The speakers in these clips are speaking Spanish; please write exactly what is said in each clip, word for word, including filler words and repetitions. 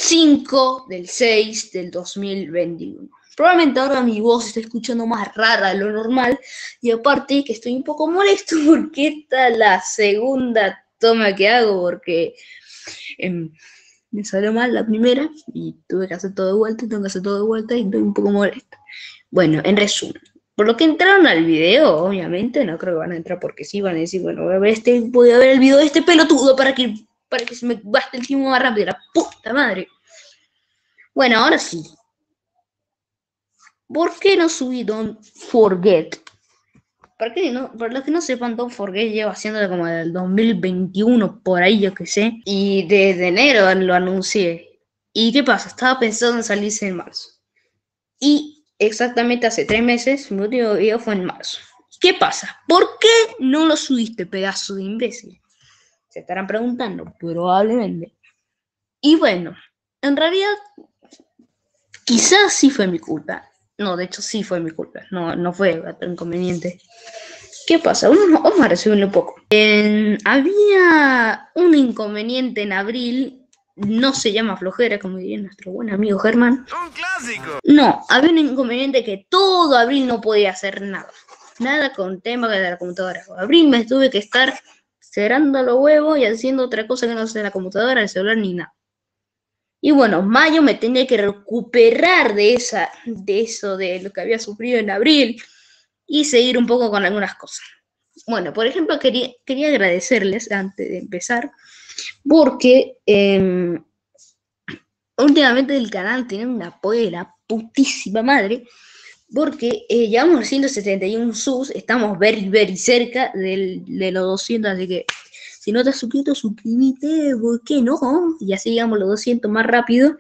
cinco del seis del dos mil veintiuno. Probablemente ahora mi voz se está escuchando más rara de lo normal. Y aparte que estoy un poco molesto porque esta es la segunda toma que hago. Porque eh, me salió mal la primera y tuve que hacer todo de vuelta. Tengo que hacer todo de vuelta y estoy un poco molesto. Bueno, en resumen. Por lo que entraron al video, obviamente, no creo que van a entrar porque sí, van a decir, bueno, voy a ver, este, voy a ver el video de este pelotudo para que, para que se me baste el tiempo más rápido. La puta madre. Bueno, ahora sí. ¿Por qué no subí Don't Forget? Para, que no, para los que no sepan, Don't Forget lleva haciéndolo como del dos mil veintiuno, por ahí yo que sé. Y desde enero lo anuncié. ¿Y qué pasa? Estaba pensando en salirse en marzo. Y exactamente hace tres meses, mi último video fue en marzo. ¿Qué pasa? ¿Por qué no lo subiste, pedazo de imbécil? Se estarán preguntando, probablemente. Y bueno, en realidad, quizás sí fue mi culpa. No, de hecho sí fue mi culpa. No, no fue otro inconveniente. ¿Qué pasa? Vamos, vamos a resumirlo un poco. Eh, había un inconveniente en abril. No se llama flojera, como diría nuestro buen amigo Germán. ¡Un clásico! No, había un inconveniente que todo abril no podía hacer nada. Nada con tema de la computadora. Abril me tuve que estar cerrando los huevos y haciendo otra cosa que no sea la computadora, el celular ni nada. Y bueno, mayo me tenía que recuperar de, esa, de eso, de lo que había sufrido en abril y seguir un poco con algunas cosas. Bueno, por ejemplo, quería, quería agradecerles antes de empezar porque eh, últimamente el canal tiene un apoyo de la putísima madre porque eh, llevamos ciento setenta y uno subs, estamos very, very cerca del, de los doscientos, así que si no te has suscrito, suscríbete, ¿por qué no? Y así llegamos los doscientos más rápido.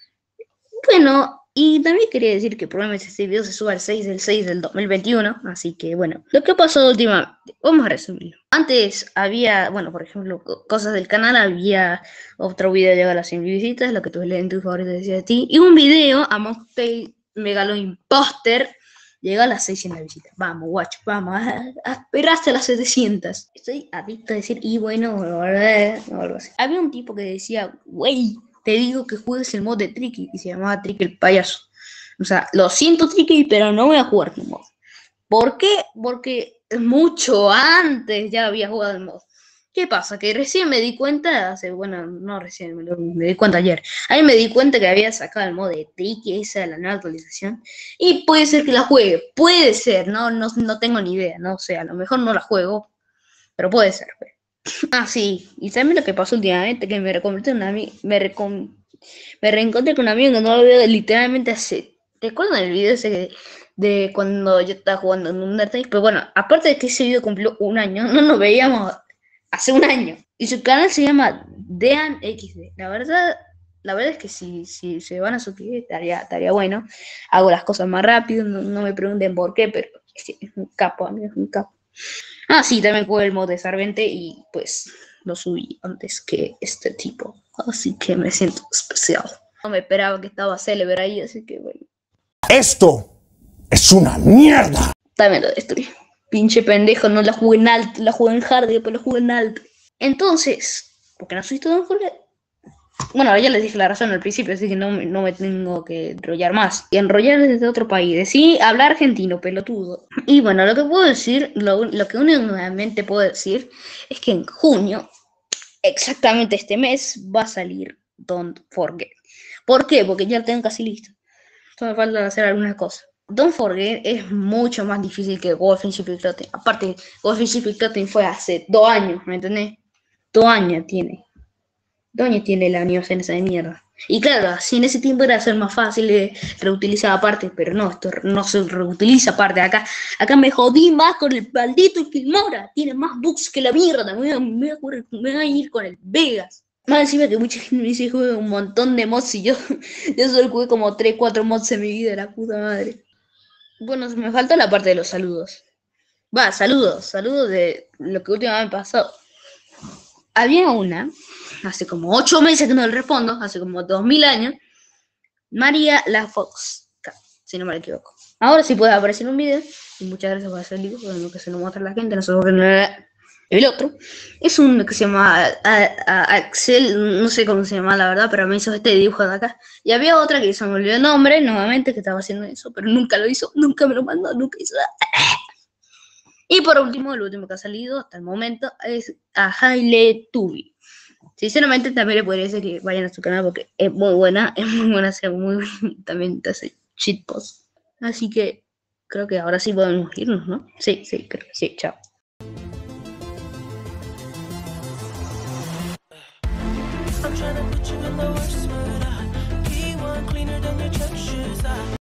Bueno, y también quería decir que probablemente este video se suba el seis del seis del dos mil veintiuno, así que bueno, lo que pasó últimamente, vamos a resumirlo. Antes había, bueno, por ejemplo, cosas del canal, había otro video llegado a las cien visitas, lo que tú lees en tus favoritos decía de ti, y un video, Among Us Megalo Imposter, llega a las seiscientas visitas. Vamos, guacho, vamos, a, a esperarse a las setecientas. Estoy adicto a decir, y bueno, o algo así. Había un tipo que decía, güey, te digo que juegues el mod de Tricky, y se llamaba Tricky el payaso. O sea, lo siento Tricky, pero no voy a jugar tu mod. ¿Por qué? Porque mucho antes ya había jugado el mod. ¿Qué pasa? Que recién me di cuenta, hace, bueno, no recién, me, lo, me di cuenta ayer. Ahí me di cuenta que había sacado el mod de Tricky, esa de la nueva actualización. Y puede ser que la juegue, puede ser, no, no, no tengo ni idea, no sé, a lo mejor no la juego, pero puede ser. Ah, sí, y también lo que pasó últimamente, que me reconvertí en un amigo, me, recon, me reencontré con un amigo que no lo veo literalmente hace, ¿recuerdan el video ese de, de cuando yo estaba jugando en Undertale? Pero bueno, aparte de que ese video cumplió un año, no nos veíamos hace un año, y su canal se llama Dean X D, la verdad, la verdad es que si, si se van a suscribir estaría, estaría bueno, hago las cosas más rápido, no, no me pregunten por qué, pero es, es un capo, amigo, es un capo. Ah, sí, también jugué el mod de Sarvente y pues lo subí antes que este tipo. Así que me siento especial. No me esperaba que estaba célebre ahí, así que bueno. ¡Esto es una mierda! También lo destruí. Pinche pendejo, no la jugué en alto, la jugué en hard, pero la jugué en alto. Entonces, ¿por qué no subiste Don't Forget? Bueno, ya les dije la razón al principio, así que no, no me tengo que enrollar más. Y enrollar desde otro país. Sí, hablar argentino, pelotudo. Y bueno, lo que puedo decir, lo, lo que únicamente puedo decir, es que en junio, exactamente este mes, va a salir Don't Forget. ¿Por qué? Porque ya lo tengo casi listo. Solo me falta hacer algunas cosas. Don't Forget es mucho más difícil que Wolfenstein Clothing. Aparte, Wolfenstein Clothing fue hace dos años, ¿me entendés? Dos años tiene. Doña tiene la en esa de mierda. Y claro, así en ese tiempo era ser más fácil de reutilizar aparte, pero no, esto no se reutiliza aparte. Acá, acá me jodí más con el maldito Filmora. Tiene más bugs que la mierda. Me voy, a, me, voy a, me voy a ir con el Vegas. Más encima que mucha gente me dice que jugué un montón de mods y yo, yo solo jugué como tres, cuatro mods en mi vida, la puta madre. Bueno, me falta la parte de los saludos. Va, saludos, saludos de lo que últimamente pasó. Había una, hace como ocho meses que no le respondo, hace como dos mil años, María la Fox, si no me equivoco. Ahora sí puede aparecer un video, y muchas gracias por hacer el video, porque no que se lo muestra a la gente, nosotros que no... El otro es un que se llama a, a, Axel, no sé cómo se llama la verdad, pero me hizo este dibujo de acá. Y había otra que se me olvidó el nombre, nuevamente, que estaba haciendo eso, pero nunca lo hizo, nunca me lo mandó, nunca hizo nada. Y por último, el último que ha salido hasta el momento es a Haile Tubi. Sinceramente también le podría decir que vayan a su canal porque es muy buena, es muy buena, hace muy también te hace shitpost. Así que creo que ahora sí podemos irnos, ¿no? Sí, sí, creo que sí, chao. I'm trying to put you in the worst